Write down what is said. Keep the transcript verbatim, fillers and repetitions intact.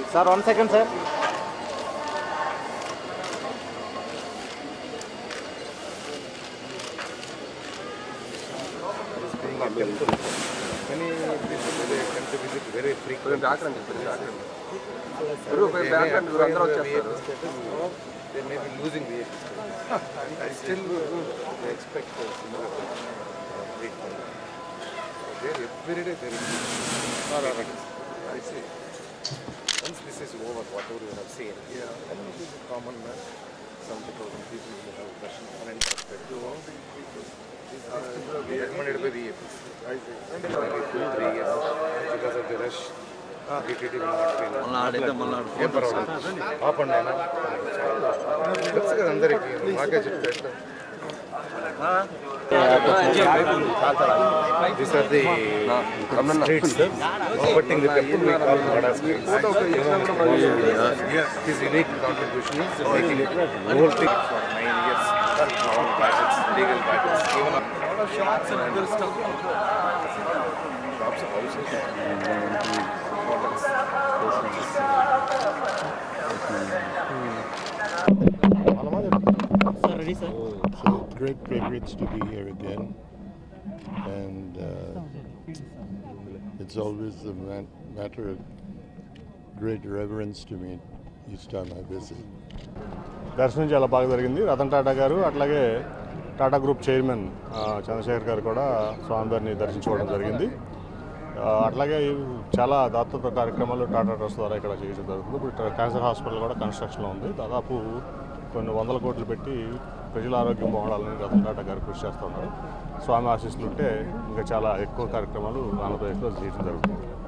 Sir one second sir. Many people they come to visit very frequently. They may be losing the and still they expect a similar treatment. There every day there is. I say once this is over, whatever you have seen, yeah, then it is a common man. seventy thousand people will have darshan uninterrupted. They recommended by V A Ps. I see. Maybe two, three years because of the rush. D T T will not be enough. Up and down. That's the అందరికి మాకే చెప్తారు. These are the streets, sir. Overputting the people we call Mada streets. His unique contribution is making the whole thing for nine years. Long battles, legal battles, even a lot of shops and other stuff. Shops, houses, hotels. Sir, ready, sir? Oh, it's a great privilege to be here again, and uh, it's always a man- matter of great reverence to me each time I visit. దర్శనం చాలా బాగా జరిగింది. రతన్ టాటా గారు అట్లాగే Tata group chairman Chandrasekhar గారు కూడా స్వామివారిని దర్శించుకోవడం జరిగింది. అట్లాగే చాలా దాతృత్వ కార్యక్రమాలు టాటా ట్రస్ట్ ద్వారా ఇక్కడ చేయడం జరుగుతుంది. ఇప్పుడు క్యాన్సర్ హాస్పిటల్ కూడా కన్స్ట్రక్షన్లో ఉంది. దాదాపు కొన్ని వందల కోట్లు పెట్టి ప్రజల ఆరోగ్యం బాగుండాలని రతన్ టాటా గారు కృషి చేస్తున్నారు. స్వామి ఆశీస్సులు ఉంటే ఇంకా చాలా ఎక్కువ కార్యక్రమాలు ఆంధ్రప్రదేశ్లో చేయడం జరుగుతుంది.